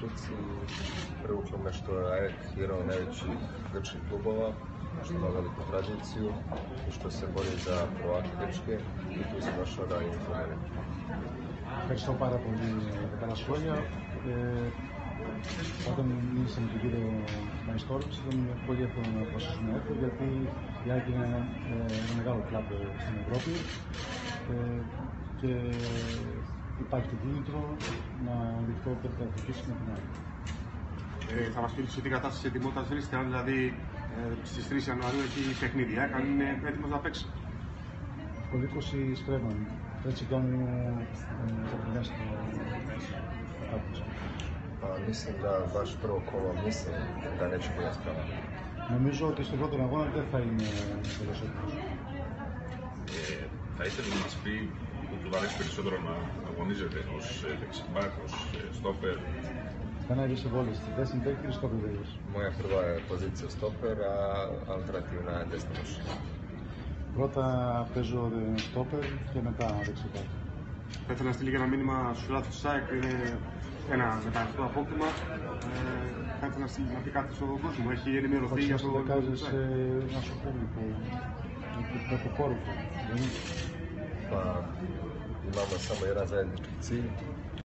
Švici, privuklo me što je AEK jedan od najvećih grčkih klubova, što ima veliku tradiciju i što se bori za prvaka Grčke i tu sam došao da radim u mene. Ευχαριστώ πάρα πολύ για τα καλά σχόλια. Όταν μίλησα με τον κύριο Μαϊστόρης ήταν πολύ εύκολο να αποφασίσουμε να έρθω, γιατί η ΑΕΚ είναι ένα μεγάλο κλαμπ στην Ευρώπη και υπάρχει το κίνητρο να ληφθώ περιτακτική στην Ελλάδα. Θα μας πείτε την κατάσταση ετοιμότητας βρίσκεται, αν δηλαδή στις 3 Ιανουαρίου έχει παιχνίδι, αν είναι έτοιμος να παίξει. Ο Λύκος Στρέμαν, έτσι κάνουν τα παιδιά στο Άκουσα. Mislim da baš prvo kolo mislim da neće biti spremno. Νομίζω ότι στον πρώτο αγώνα δεν θα είναι περισσότερος. Θα ήθελα να μας πει που του αρέσει περισσότερο να αγωνίζεται ως δεξιμπάκ, ως στόπερ. Θα najviše voli desni bek ili stoper igrač? Moja prva je pozicija stoper, a alternativna je desna nož. Πρώτα παίζω στόπερ και μετά δεξιμπάκ. Θα ήθελα να στείλει και ένα μήνυμα στους φιλάθλους της ΑΕΚ, είναι ένα μεταγραφικό απόκτημα. Θα ήθελα να πει κάτι στον κόσμο, έχει ενημερωθεί για το... Kažeš našem publiku, neku poruku. Pa imamo samo jedan zajednički cilj,